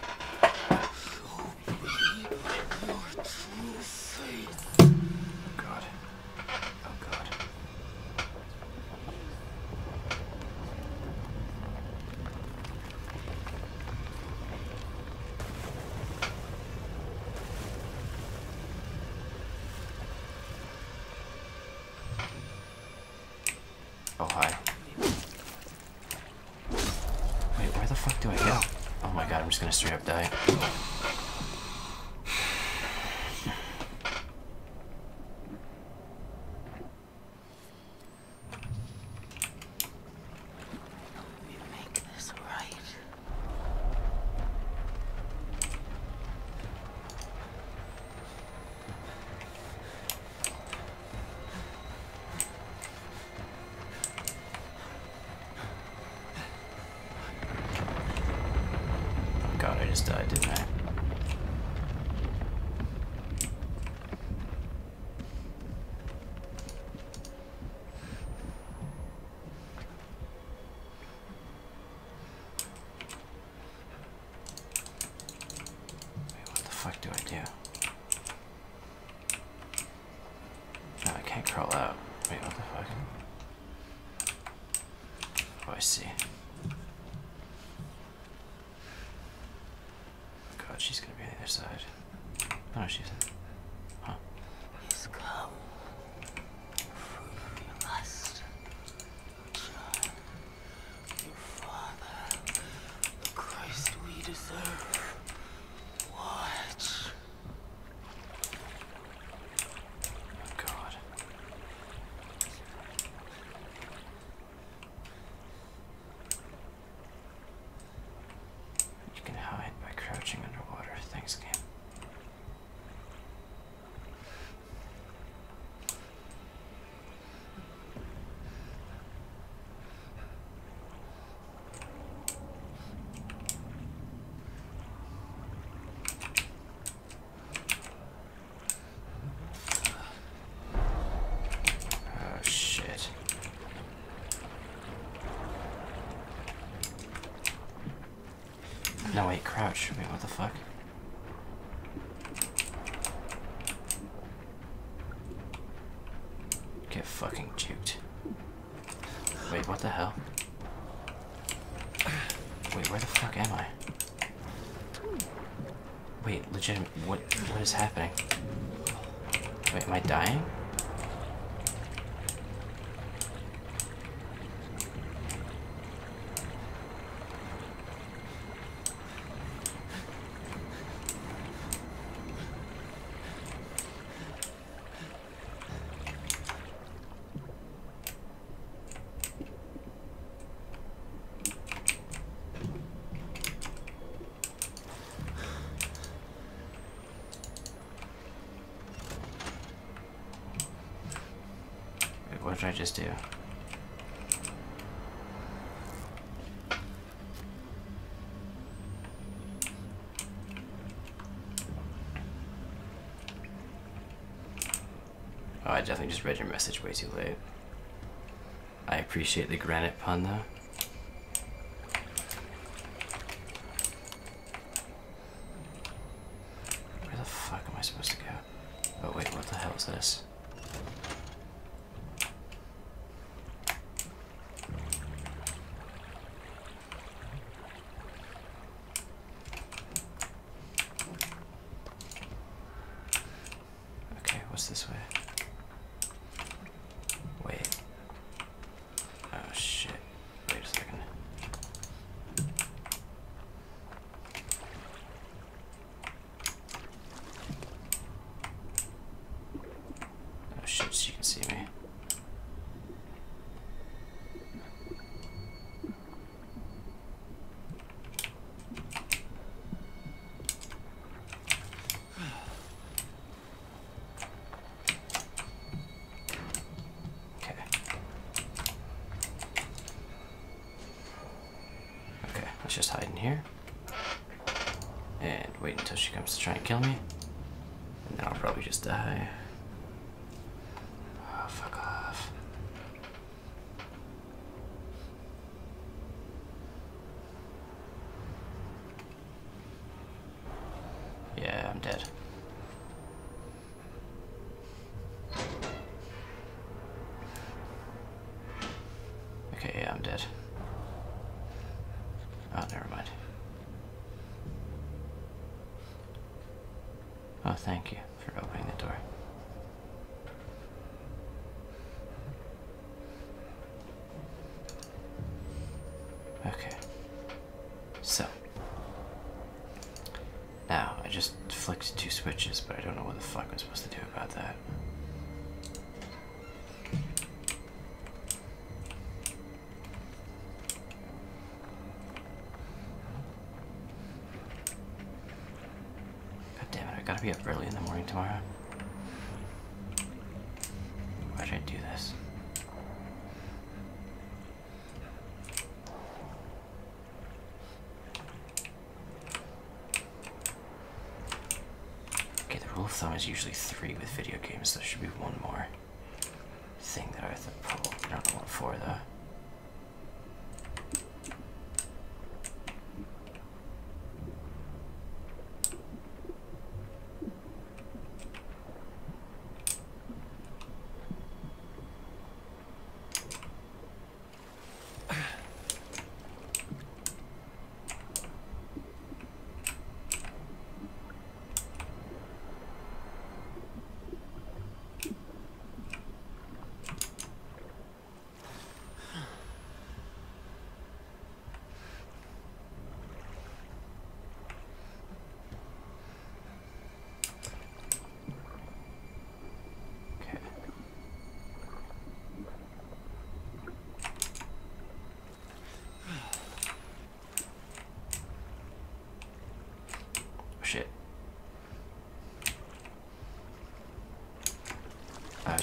Your true face. Oh god. Oh god. Oh, hi. Wait, where the fuck do I go? Oh my god, I'm just gonna straight up die. We make this right. God, I just died, didn't I? Oh, I see. God, she's gonna be on the other side. Oh, no, she isn't. Huh. He's come. Fruit of your lust. John, your father. The Christ we deserve. Watch. Oh, God. You can hide by crouching underwater. Thanks, game. Oh, shit. No, wait, crouch. Wait, what the fuck? Get fucking juked. Wait, what the hell? Wait, where the fuck am I? Wait, legitimate, what is happening? Wait, am I dying? Wait, what did I just do? Oh, I definitely just read your message way too late. I appreciate the granite pun, though. Where the fuck am I supposed to go? Oh, wait, what the hell is this? Okay, what's this way? Wait. Oh shit. Wait a second. Oh shit, she can see me. Okay. Okay, let's just hide in here. And wait until she comes to try and kill me. And then I'll probably just die. Oh, fuck off. Yeah, I'm dead. Okay, yeah, I'm dead. Oh, never mind. Oh, thank you for opening the door. Okay. So. Now, I just flicked 2 switches, but I don't know what the fuck I'm supposed to do about that. God damn it, I gotta be up early in the morning tomorrow. Why did I do this? Okay, the rule of thumb is usually 3 with video games, so there should be 1 more thing that I have to pull. I don't know what for, though.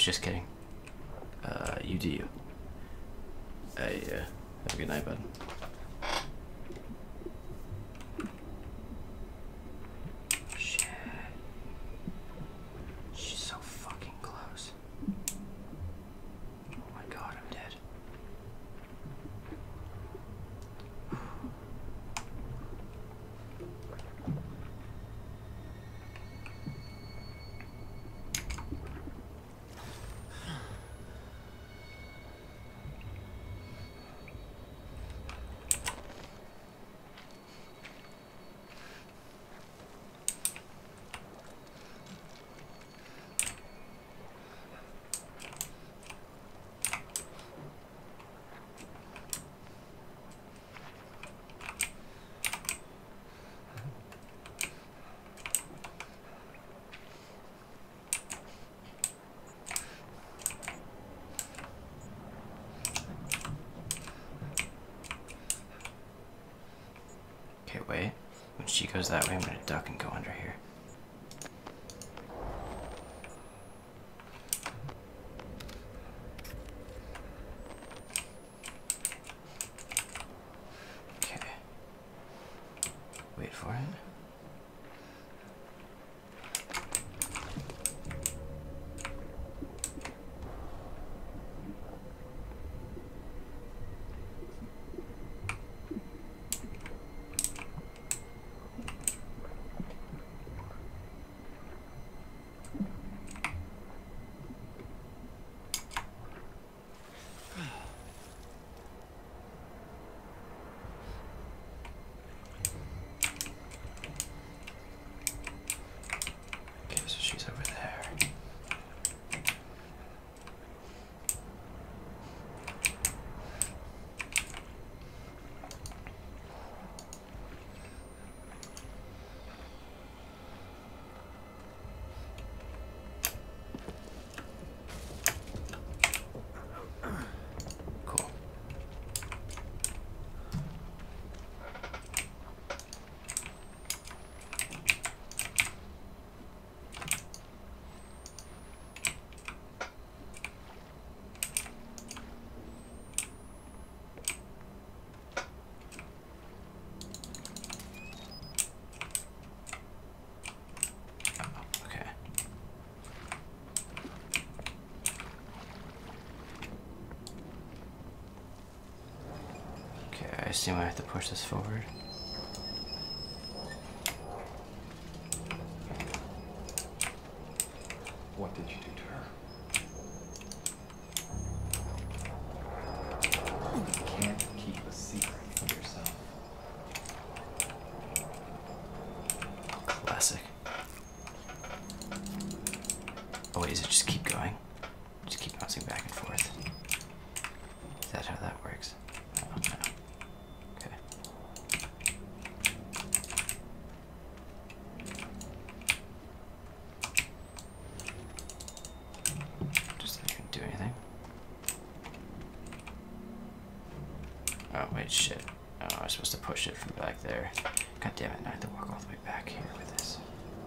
just kidding. You do you. Have a good night, bud. Shit. She's so fucking close. Oh my god, I'm dead. Okay, wait. When she goes that way, I'm gonna duck and go under here. Okay. Wait for it. Okay, so she's over there. Cool. Okay. Okay, I assume I have to push this forward. What did you do to her? You can't keep a secret from yourself. Classic. Oh wait, is it just keep going? Just keep bouncing back and forth. Is that how that works? Oh, no. Okay. Just not even do anything. Oh wait, shit. Oh, I was supposed to push it from back there. God damn it, now I have to walk all the way back here with this.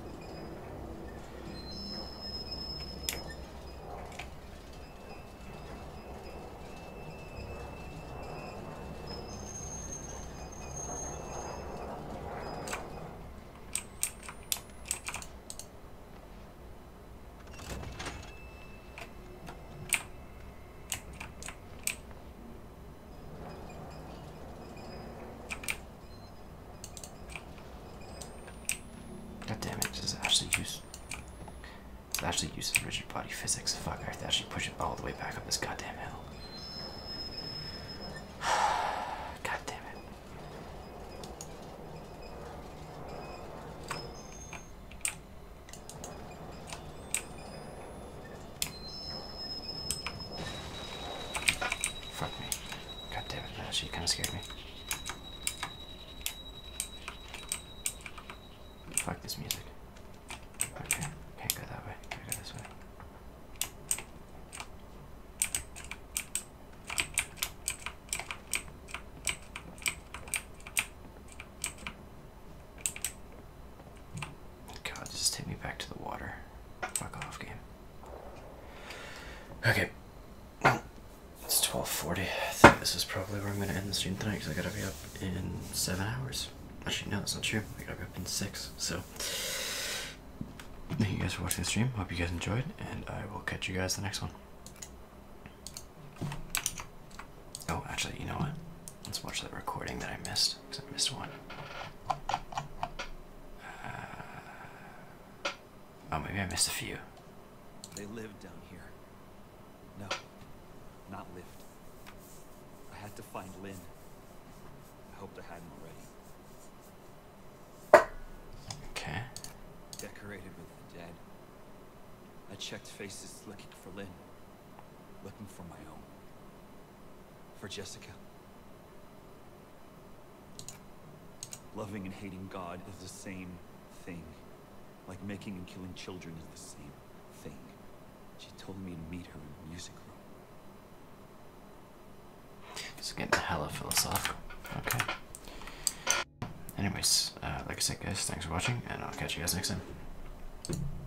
God damn it, this is actually uses rigid body physics. Fuck, I have to actually push it all the way back up this goddamn hill. God damn it. Fuck me. God damn it, that actually kinda scared me. Fuck this music. Okay, can't go that way. Gotta go this way. God, just take me back to the water. Fuck off, game. Okay. It's 12:40. I think this is probably where I'm going to end the stream tonight because I gotta be up in 7 hours. Actually, no, that's not true. I gotta be up in 6. So, thank you guys for watching the stream. Hope you guys enjoyed, and I will catch you guys the next one. Oh, actually, you know what? Let's watch that recording that I missed, because I missed one. Oh, maybe I missed a few. They lived down here. No, not lived. I had to find Lynn. I hoped I hadn't already. Okay. Decorated with the dead. I checked faces looking for Lynn. Looking for my own. For Jessica. Loving and hating God is the same thing. Like making and killing children is the same thing. She told me to meet her in the music room. It's getting hella philosophical. Okay. Anyways, like I said, guys, thanks for watching, and I'll catch you guys next time.